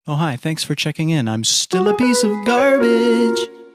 Oh, hi, thanks for checking in. I'm still a piece of garbage.